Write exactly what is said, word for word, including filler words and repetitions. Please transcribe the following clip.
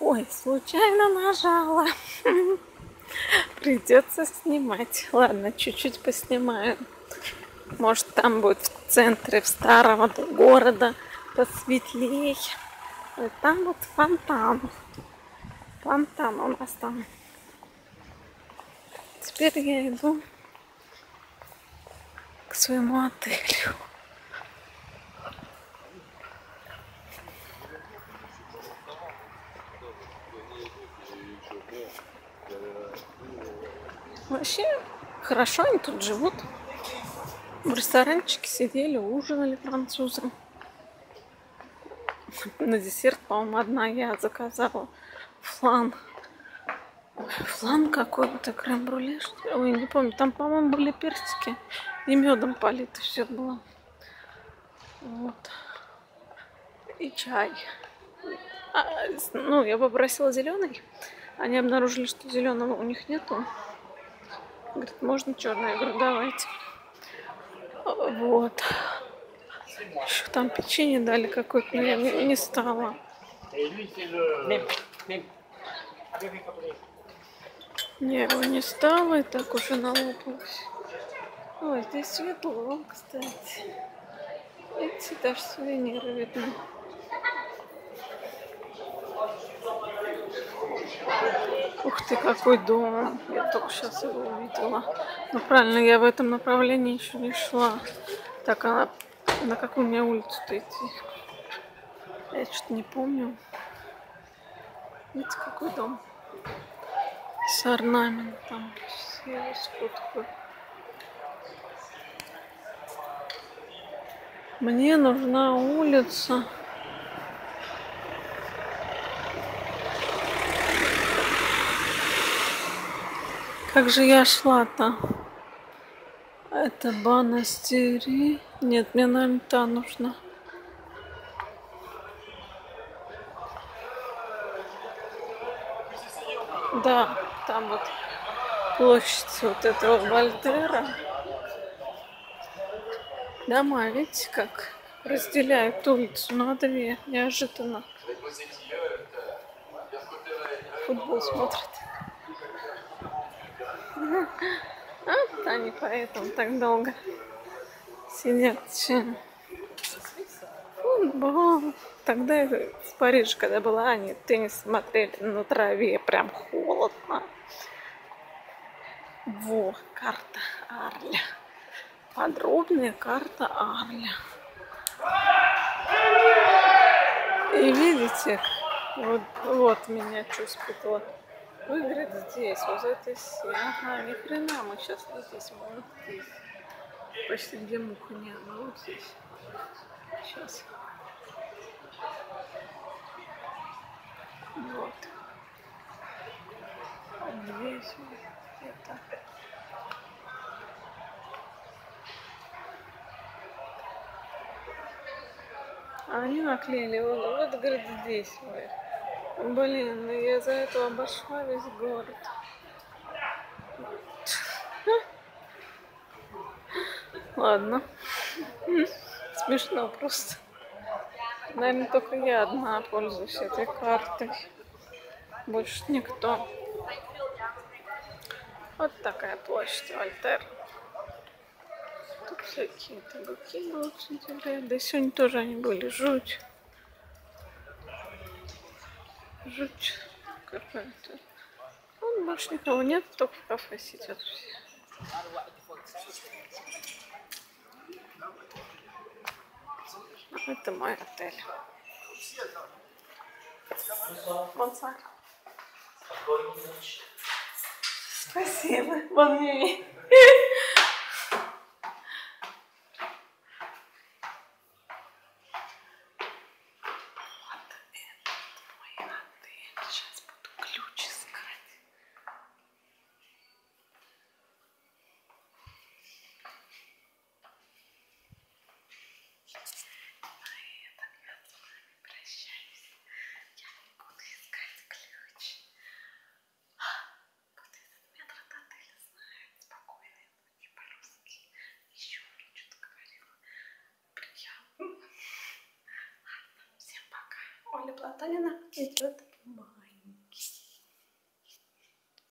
Ой, случайно нажала. Придется снимать. Ладно, чуть-чуть поснимаю. Может, там будет в центре, в старого города посветлей. И там вот фонтан. Фонтан у нас там. Теперь я иду к своему отелю. Вообще хорошо они тут живут. В ресторанчике сидели, ужинали французы. На десерт, по-моему, одна я заказала флан. Флан какой-то, крем-брюле, что ли? Ой, не помню. Там, по-моему, были персики. И медом полито все было. Вот. И чай. А, ну, я попросила зеленый. Они обнаружили, что зеленого у них нету. Говорит, можно черный? Я говорю, давайте. Вот. Еще там печенье дали какое-то, но я не, не стала. Я его не стала, и так уже налопалась. Ой, здесь светло, кстати. Эти даже сувениры видно. Ух ты, какой дом. Я только сейчас его увидела. Ну правильно, я в этом направлении еще не шла. Так, а на какую мне улицу-то идти? Я что-то не помню. Видите, какой дом? С орнаментом. Я его сфоткаю. Мне нужна улица. Как же я шла-то? Это Банастири. Нет, мне, наверное, та нужна. Да, там вот площадь вот этого Вольтера. Дома, видите, как разделяют улицу на две. Неожиданно. Футбол смотрят. А, они поэтому так долго сидят. Футбол. Тогда в Париже, когда была, они теннис смотрели на траве. Прям холодно. Во, карта Арля. Подробная карта Арля. И видите, вот, вот меня что спутало. Выиграть здесь, вот это все. Ага, ни хрена, мы сейчас вот здесь, вот здесь. Почти где муха не она, вот здесь. Сейчас. Вот. Здесь вот это. А они наклеили, вот, вот говорит, здесь. Ой. Блин, ну я за это обошла весь город. Ладно. Смешно просто. Наверное, только я одна пользуюсь этой картой. Больше никто. Вот такая площадь Вольтер. Тут всякие табаки будут сентября. Да сегодня тоже они были. Жуть. Жуть какая-то. Ну, больше никого нет, только в кафе сидят все. Это мой отель. Бонсуар. Спасибо. Бон нюи. Сейчас буду ключ искать. На этом я с вами прощаюсь. Я не буду искать ключ. Вот этот метр от отеля знает. Спокойной ночи по-русски. Еще мне что-то говорила. Приятно. Ладно, всем пока. Оля Платонина идет.